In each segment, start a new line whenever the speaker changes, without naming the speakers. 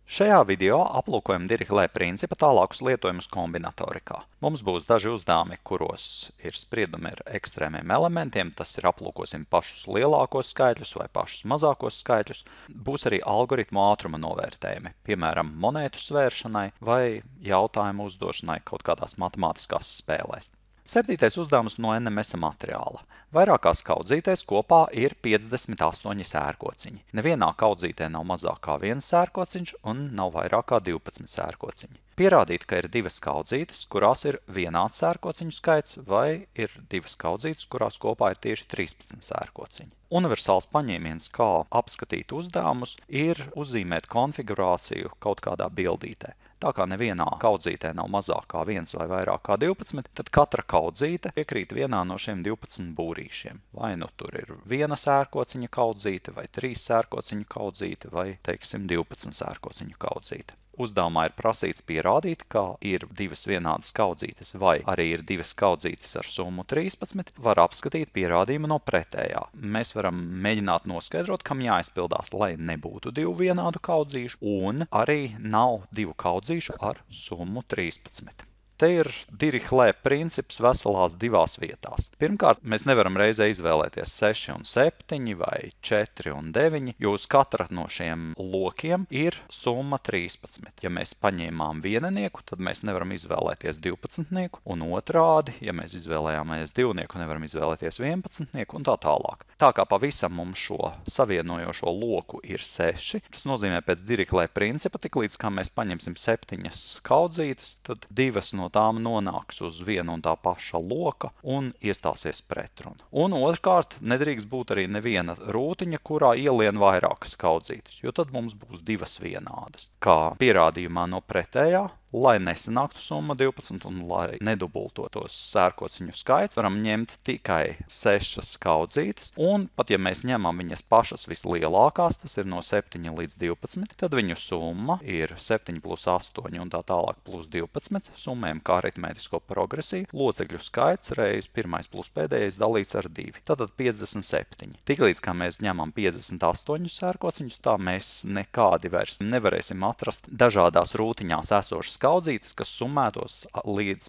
Šajā video aplūkojam Dirichlet principa tālākus lietojumus kombinatorikā. Mums būs daži uzdevumi, kuros ir spriedumi ar ekstrēmiem elementiem, tas ir aplūkosim pašus lielākos skaitļus vai pašus mazākos skaitļus. Būs arī algoritmu ātruma novērtējumi, piemēram, monētu svēršanai vai jautājumu uzdošanai kaut kādās matemātiskās spēlēs. 7. uzdevums no NMS materiāla. Vairākās kaudzītēs kopā ir 58 sērkociņi. Nevienā kaudzītē nav mazāk kā viens sērkociņš un nav vairāk kā 12 sērkociņi. Pierādīt, ka ir divas kaudzītes, kurās ir vienāds sērkociņu skaits, vai ir divas kaudzītes, kurās kopā ir tieši 13 sērkociņi. Universāls paņēmiens, kā apskatīt uzdevumus, ir uzzīmēt konfigurāciju kaut kādā bildītē. Tā kā nevienā kaudzītē nav mazāk kā 1 vai vairāk kā 12, tad katra kaudzīte iekrīt vienā no šiem 12 būrīšiem. Vai nu tur ir viena sērkociņa kaudzīte, vai 3 sērkociņu kaudzīte, vai, teiksim, 12 sērkociņu kaudzīte. Uzdevumā ir prasīts pierādīt, ka ir divas vienādas kaudzītes vai arī ir divas kaudzītes ar summu 13, var apskatīt pierādījumu no pretējā. Mēs varam mēģināt noskaidrot, kam jāizpildās, lai nebūtu divu vienādu kaudzīšu, un arī nav divu kaudzīšu ar summu 13. Te ir Dirichlet princips veselās divās vietās. Pirmkārt, mēs nevaram reizē izvēlēties 6 un 7 vai 4 un 9, jo uz katra no šiem lokiem ir summa 13. Ja mēs paņēmām vienenieku, tad mēs nevaram izvēlēties 12-nieku, un otrādi, ja mēs izvēlējāmies divnieku, nevaram izvēlēties 11-nieku un tā tālāk. Tā kā pavisam mums šo savienojošo loku ir 6, tas nozīmē pēc Dirichlet principa, tiklīdz kā mēs paņemsim 7 kaudzītes, tad divas no tām nonāks uz vienu un tā paša loka un iestāsies pretruna. Un otrkārt, nedrīkst būt arī neviena rūtiņa, kurā ielien vairākas kaudzītes, jo tad mums būs divas vienādas. Kā pierādījumā no pretējā, lai nesanāktu summa 12 un lai nedubultotos sērkociņu skaits, varam ņemt tikai 6 kaudzītes, un pat ja mēs ņemam viņas pašas vislielākās, tas ir no 7 līdz 12, tad viņu summa ir 7 plus 8 un tā tālāk plus 12, summējam kā aritmētisko progresiju, locekļu skaits reiz pirmais plus pēdējais dalīts ar 2, tātad 57. Tiklīdz kā mēs ņemam 58 sērkociņus, tā mēs nekādi vairs nevarēsim atrast dažādās rūtiņās esošas kaudzītes, kas summētos līdz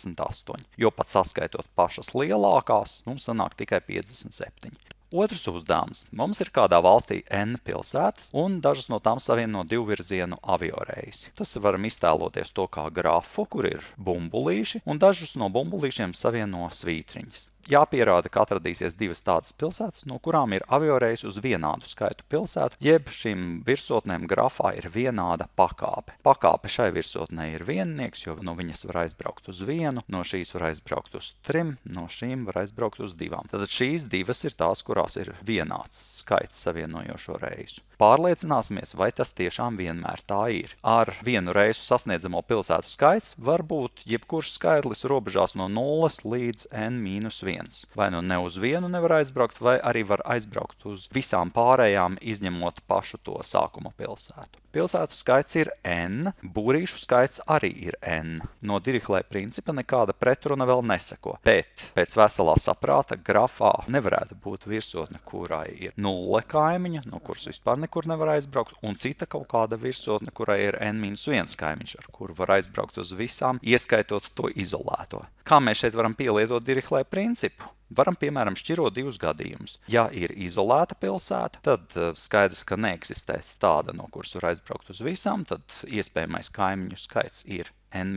58, jo pat saskaitot pašas lielākās, mums sanāk tikai 57. Otrs uzdevums. Mums ir kādā valstī N pilsētas, un dažas no tām savieno divvirzienu avioreisi. Tas varam iztēloties to kā grafu, kur ir bumbulīši, un dažus no bumbulīšiem savieno svītriņas. Jāpierāda, ka atradīsies divas tādas pilsētas, no kurām ir avioreisi uz vienādu skaitu pilsētu, jeb šīm virsotnēm grafā ir vienāda pakāpe. Pakāpe šai virsotnē ir viennieks, jo no viņas var aizbraukt uz 1, no šīs var aizbraukt uz 3, no šīm var aizbraukt uz 2. Tātad šīs divas ir tās, kurās ir vienāds skaits savienojošo reisu. Pārliecināsimies, vai tas tiešām vienmēr tā ir. Ar vienu reisu sasniedzamo pilsētu skaits var būt jebkurš skaitlis robežās no 0 līdz n-1. Vai nu ne uz vienu nevar aizbraukt, vai arī var aizbraukt uz visām pārējām, izņemot pašu to sākuma pilsētu. Pilsētu skaits ir n, būrīšu skaits arī ir n. No Dirichlet principa nekāda pretruna vēl neseko, bet pēc veselā saprāta grafā nevarētu būt virsotne, kurai ir 0 kaimiņa, no kuras vispār nekur nevar aizbraukt, un cita kaut kāda virsotne, kurai ir n-1 kaimiņš, ar kuru var aizbraukt uz visām, ieskaitot to izolēto. Kā mēs šeit varam pielietot Dirichlet principu? Varam, piemēram, šķirot divus gadījumus. Ja ir izolēta pilsēta, tad skaidrs, ka neeksistēs tāda, no kuras var aizbraukt uz visām, tad iespējamais kaimiņu skaits ir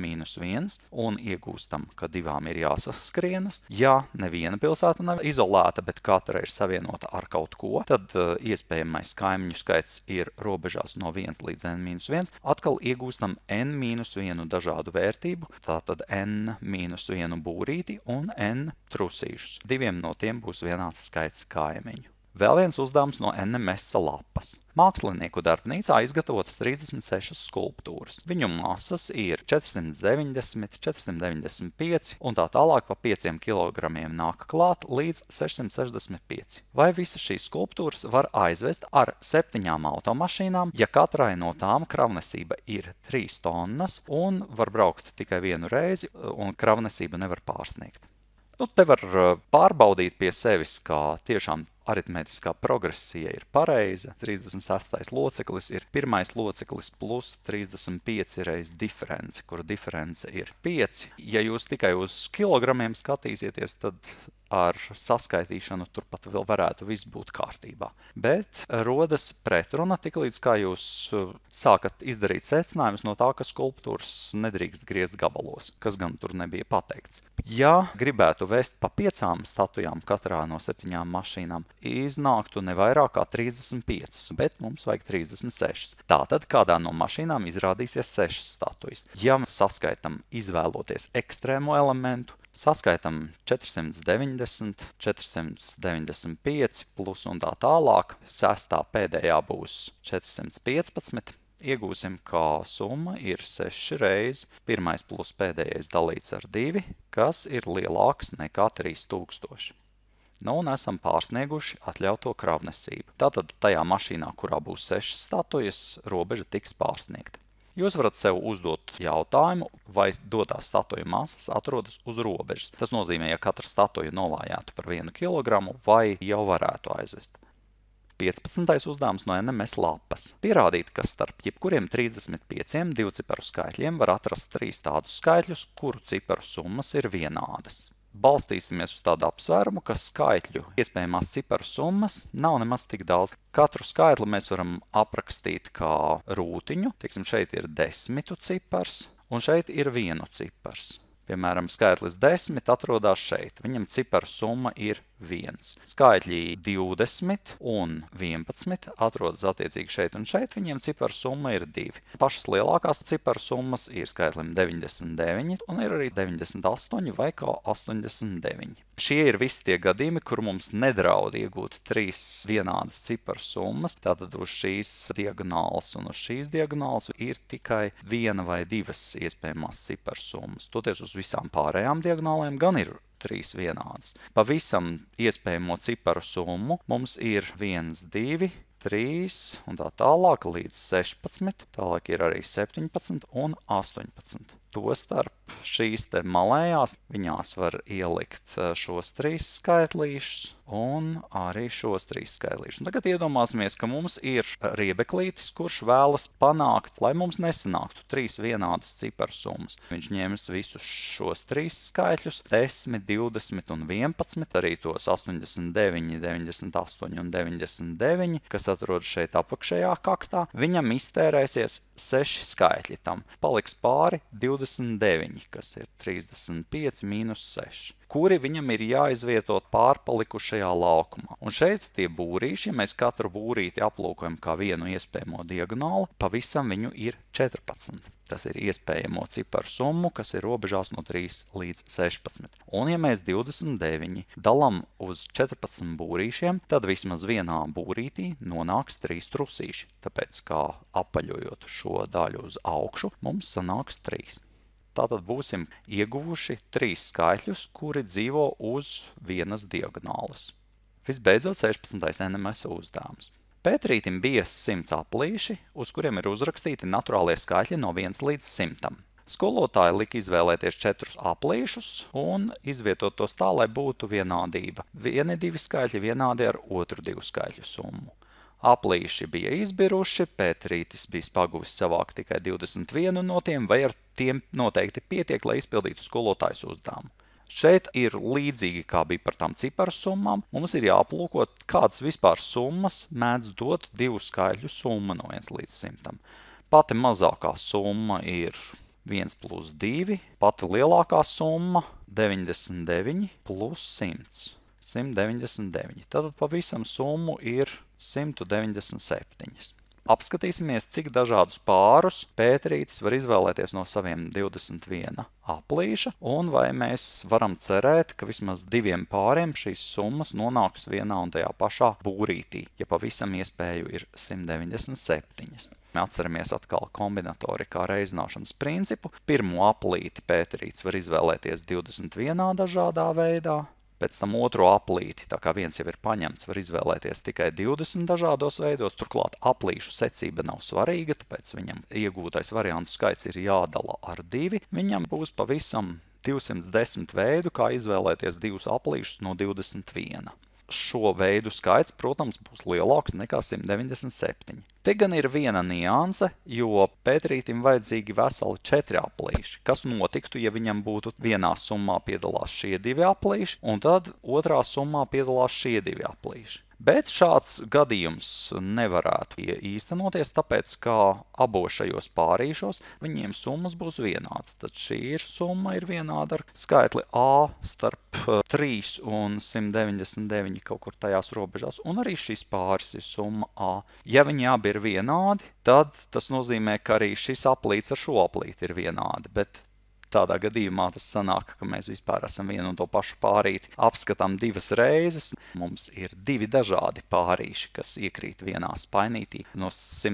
n-1 un iegūstam, ka divām ir jāsaskrienas. Ja neviena pilsēta nav izolēta, bet katra ir savienota ar kaut ko, tad iespējamais kaimiņu skaits ir robežās no 1 līdz n-1. Atkal iegūstam n-1 dažādu vērtību, tātad n-1 būrīti un n trusīšus. Diviem no tiem būs vienāds skaits kaimiņu. Vēl viens uzdevums no NMS lapas. Mākslinieku darbnīcā izgatavotas 36 skulptūras. Viņu masas ir 490, 495 un tā tālāk pa 5 kilogramiem nāk klāt līdz 665. Vai visas šīs skulptūras var aizvest ar 7 automašīnām, ja katrai no tām kravnesība ir 3 tonnas un var braukt tikai vienu reizi un kravnesību nevar pārsniegt? Te var pārbaudīt pie sevis, kā tiešām aritmētiskā progresija ir pareiza. 36. loceklis ir pirmais loceklis plus 35 reiz diference, kura diference ir 5. Ja jūs tikai uz kilogramiem skatīsieties, tad ar saskaitīšanu turpat vēl varētu viss būt kārtībā. Bet rodas pretruna tiklīdz kā jūs sākat izdarīt secinājumus no tā, ka skulptūras nedrīkst griezt gabalos, kas gan tur nebija pateikts. Ja gribētu vest pa 5 statujām katrā no 7 mašīnām, iznāktu ne vairāk kā 35, bet mums vajag 36. Tātad kādā no mašīnām izrādīsies 6 statujas. Ja saskaitam izvēloties ekstrēmo elementu, saskaitam 490, 495 plus un tā tālāk, sestā pēdējā būs 415, iegūsim, ka summa ir 6 reiz pirmais plus pēdējais dalīts ar 2, kas ir lielāks nekā 3000. Nu, un esam pārsnieguši atļauto kravnesību. Tātad tajā mašīnā, kurā būs 6 statujas, robeža tiks pārsniegta. Jūs varat sev uzdot jautājumu, vai dotās statuju masas atrodas uz robežas. Tas nozīmē, ja katra statuja novājātu par 1 kilogramu, vai jau varētu aizvest. 15. uzdevums no NMS lapas. Pierādīt, ka starp jebkuriem 35 divciparu skaitļiem var atrast 3 tādus skaitļus, kuru ciparu summas ir vienādas. Balstīsimies uz tādu apsvērumu, ka skaitļu iespējamās ciparu summas nav nemaz tik daudz. Katru skaitli mēs varam aprakstīt kā rūtiņu. Teiksim, šeit ir 10 cipars, un šeit ir 1 cipars. Piemēram, skaitlis 10 atrodas šeit. Viņam ciparu summa ir 1. Skaitļi 20 un 11 atrodas attiecīgi šeit un šeit. Viņiem ciparu summa ir 2. Pašas lielākās ciparu summas ir skaitlim 99 un ir arī 98 vai kā 89. Šie ir visi tie gadījumi, kur mums nedraud iegūt 3 vienādas ciparu summas. Tātad uz šīs diagonālas un uz šīs diagonālas ir tikai 1 vai 2 iespējamās ciparu summas. Toties uz visām pārējām diagonālēm gan ir 3 vienādas. Pa visam iespējamo ciparu summu mums ir 1, 2, 3 un tā tālāk līdz 16, tālāk ir arī 17 un 18. Tostarp šīs te malējās, viņās var ielikt šos 3 skaitlīšus un arī šos 3 skaitlīšus. Tagad iedomāsimies, ka mums ir riebeklītis, kurš vēlas panākt, lai mums nesanāktu 3 vienādas ciparu summas. Viņš ņems visus šos 3 skaitļus, 10, 20 un 11, arī tos 89, 98 un 99, kas atrodas šeit apakšējā kaktā. Viņam iztērēsies 6 skaitļi tam. Paliks pāri 29, kas ir 35 mīnus 6. Kuri viņam ir jāizvieto pārpalikušajā laukumā. Un šeit tie būrīši, ja mēs katru būrīti aplūkojam kā vienu iespējamo diagonālu, pavisam viņu ir 14. Tas ir iespējamo ciparu summu, kas ir robežās no 3 līdz 16. Un ja mēs 29 dalam uz 14 būrīšiem, tad vismaz vienā būrītī nonāks 3 trusīši. Tāpēc, kā apaļojot šo daļu uz augšu, mums sanāks 3. Tātad būsim ieguvuši 3 skaitļus, kuri dzīvo uz vienas diagonālas. Visbeidzot, 16. NMS uzdevums. Pētrītim bija 100 aplīši, uz kuriem ir uzrakstīti naturālie skaitļi no 1 līdz 100. Skolotāji lika izvēlēties 4 aplīšus un izvietot tos tā, lai būtu vienādība. Vieni 2 skaitļi vienādi ar otru 2 skaitļu summu. Aplīši bija izbiruši, Pētrītis bija paguvis savākt tikai 21 no tiem, vai ar tiem noteikti pietiek, lai izpildītu skolotājas uzdevumu. Šeit ir līdzīgi, kā bija par tām ciparu summām. Mums ir jāaplūko, kādas vispār summas mēdz dot 2 skaitļu summa no 1 līdz 100. Pati mazākā summa ir 1 plus 2, pati lielākā summa 99 plus 100. 199. Tātad pavisam summu ir 197. Apskatīsimies, cik dažādus pārus Pētrītis var izvēlēties no saviem 21 aplīša, un vai mēs varam cerēt, ka vismaz 2 pāriem šīs summas nonāks vienā un tajā pašā būrītī, ja pavisam iespēju ir 197. Atceramies atkal kombinatorikā reizināšanas principu. Pirmo aplīti Pētrītis var izvēlēties 21 dažādā veidā. Pēc tam otro aplīti, tā kā viens jau ir paņemts, var izvēlēties tikai 20 dažādos veidos. Turklāt aplīšu secība nav svarīga, tāpēc viņam iegūtais variantu skaits ir jādala ar 2. Viņam būs pavisam 210 veidu, kā izvēlēties 2 aplīšus no 21. šo veidu skaits, protams, būs lielāks nekā 197. Te gan ir viena nianse, jo Pēterītim vajadzīgi veseli 4 aplīši. Kas notiktu, ja viņam būtu vienā summā piedalās šie 2 aplīši, un tad otrā summā piedalās šie 2 aplīši. Bet šāds gadījums nevarētu īstenoties, tāpēc, ka abos šajos pārīšos viņiem summas būs vienādas. Tad šī summa ir vienāda ar skaitli A starp 3 un 199 kaut kur tajās robežās, un arī šis pāris ir summa A. Ja viņi abi ir vienādi, tad tas nozīmē, ka arī šis aplīts ar šo aplīti ir vienādi, bet tādā gadījumā tas sanāk, ka mēs vispār esam vienu un to pašu pārīti apskatām 2 reizes. Mums ir 2 dažādi pārīši, kas iekrīt vienā spainītī no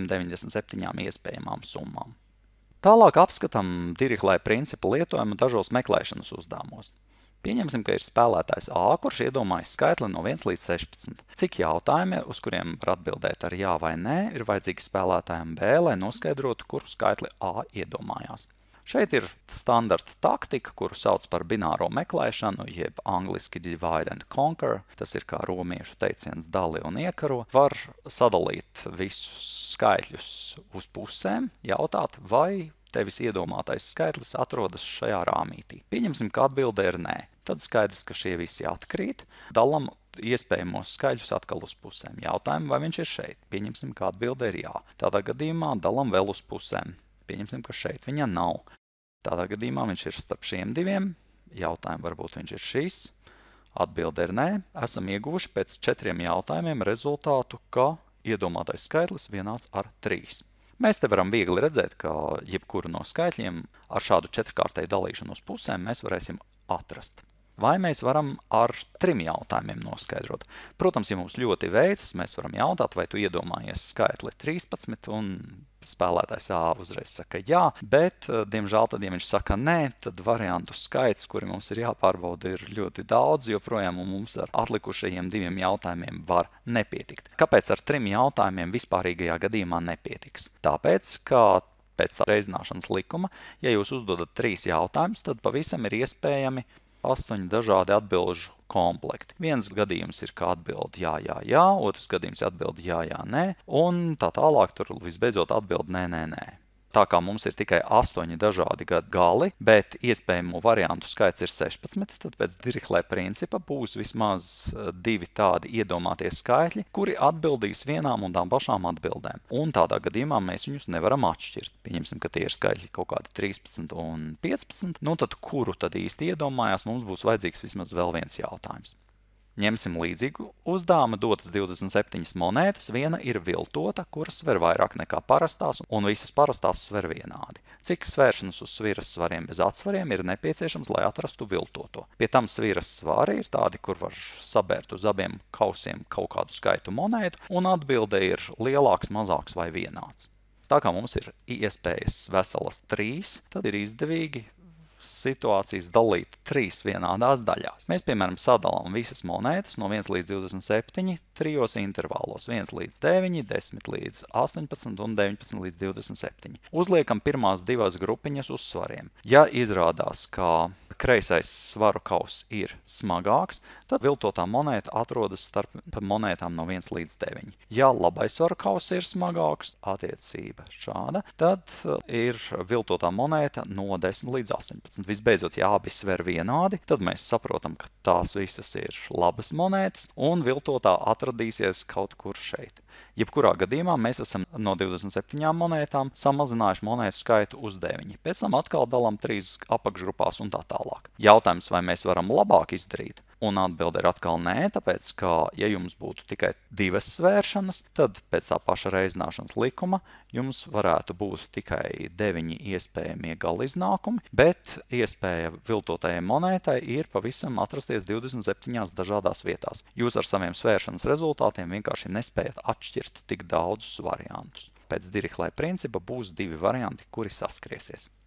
197 iespējamām summām. Tālāk apskatām Dirichlet principu lietojumu dažos meklēšanas uzdevumos. Pieņemsim, ka ir spēlētājs A, kurš iedomājas skaitli no 1 līdz 16. Cik jautājumi, uz kuriem var atbildēt ar jā vai nē, ir vajadzīgi spēlētājiem B, lai noskaidrotu, kuru skaitli A iedomājās. Šeit ir standarta taktika, kuru sauc par bināro meklēšanu, jeb angliski divide and conquer. Tas ir kā romiešu teiciens dali un iekaro. Var sadalīt visus skaitļus uz pusēm, jautāt, vai tevis iedomātais skaitlis atrodas šajā rāmītī. Pieņemsim, ka atbilde ir nē. Tad skaidrs, ka šie visi atkrīt. Dalam iespējamos skaļus atkal uz pusēm. Jautājumu, vai viņš ir šeit. Pieņemsim, ka atbilde ir jā. Tādā gadījumā dalam vēl uz pusēm. Pieņemsim, ka šeit viņa nav. Tādā gadījumā viņš ir starp šiem 2. Jautājumu, varbūt viņš ir šis. Atbilde ir nē. Esam ieguvuši pēc 4 jautājumiem rezultātu, ka iedomātais skaitlis vienāds ar 3. Mēs te varam viegli redzēt, ka jebkuru no skaitļiem ar šādu 4-kārtēju dalīšanu uz pusēm mēs varēsim atrast. Vai mēs varam ar 3 jautājumiem noskaidrot? Protams, ja mums ļoti veicas, mēs varam jautāt, vai tu iedomājies skaitli 13, un spēlētājs A uzreiz saka jā, bet, diemžēl, tad, ja viņš saka nē, tad variantu skaits, kuri mums ir jāpārbauda, ir ļoti daudz, joprojām mums ar atlikušajiem 2 jautājumiem var nepietikt. Kāpēc ar 3 jautājumiem vispārīgajā gadījumā nepietiks? Tāpēc, ka pēc reizināšanas likuma, ja jūs uzdodat 3 jautājumus, tad pavisam ir iespējami 8 dažādi atbilžu komplekti. Viens gadījums ir, ka atbild jā, jā, jā, otrs gadījums ir atbild jā, jā, nē, un tā tālāk tur visbeidzot atbild nē, nē, nē. Tā kā mums ir tikai 8 dažādi gali, bet iespējamo variantu skaits ir 16, tad pēc Dirichlet principa būs vismaz 2 tādi iedomātie skaitļi, kuri atbildīs vienām un tām pašām atbildēm. Un tādā gadījumā mēs viņus nevaram atšķirt. Pieņemsim, ka tie ir skaitļi kaut kādi 13 un 15, nu tad kuru tad īsti iedomājās, mums būs vajadzīgs vismaz vēl viens jautājums. Ņemsim līdzīgu uzdevumu, dotas 27 monētas, viena ir viltota, kuras sver vairāk nekā parastās, un visas parastās sver vienādi. Cik svēršanas uz sviras svariem bez atsvariem ir nepieciešams, lai atrastu viltoto? Pie tam sviras svari ir tādi, kur var sabērt uz abiem kausiem kaut kādu skaitu monētu, un atbilde ir lielāks, mazāks vai vienāds. Tā kā mums ir iespējas veselas 3, tad ir izdevīgi situācijas dalīt 3 vienādās daļās. Mēs, piemēram, sadalām visas monētas no 1 līdz 27 3 intervālos. 1 līdz 9, 10 līdz 18 un 19 līdz 27. Uzliekam pirmās 2 grupiņas uz svariem. Ja izrādās, ka kreisais svaru kauss ir smagāks, tad viltotā monēta atrodas starp monētām no 1 līdz 9. Ja labais svaru kauss ir smagāks, attiecība šāda, tad ir viltotā monēta no 10 līdz 18. Visbeidzot, ja abi sver vienādi, tad mēs saprotam, ka tās visas ir labas monētas, un viltotā atradīsies kaut kur šeit. Jebkurā gadījumā mēs esam no 27 monētām samazinājuši monētu skaitu uz 9. Pēc tam atkal dalām 3 apakšgrupās un tā tālāk. Jautājums, vai mēs varam labāk izdarīt? Un atbilde ir atkal nē, tāpēc, ka, ja jums būtu tikai 2 svēršanas, tad pēc tā paša reizināšanas likuma jums varētu būt tikai 9 iespējamie galiznākumi, bet iespēja viltotajai monētai ir pavisam atrasties 27 dažādās vietās. Jūs ar saviem svēršanas rezultātiem vienkārši nespējat atšķirt tik daudzus variantus. Pēc Dirichlet principa būs 2 varianti, kuri saskriesies.